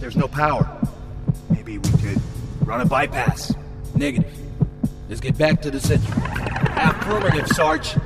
there's no power. Maybe we could run a bypass. Negative. Let's get back to the center. Affirmative, Sarge.